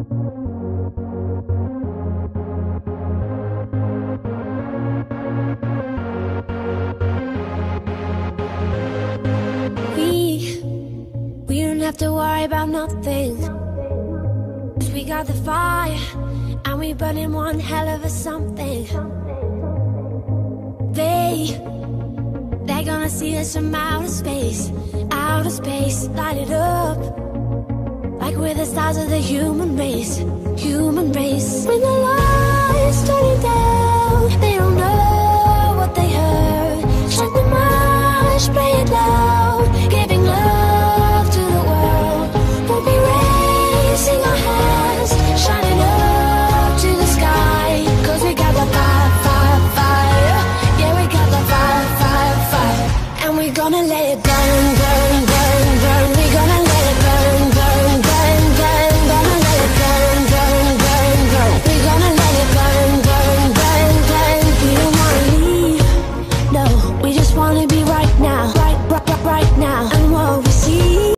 We don't have to worry about nothing, 'cause we got the fire, and we burning one hell of a something. They're gonna see us from outer space, light it up, like we're the stars of the human race, human race. When the lights turning down, they don't know what they heard. Strike the march, play it loud, giving love to the world. We'll be raising our hands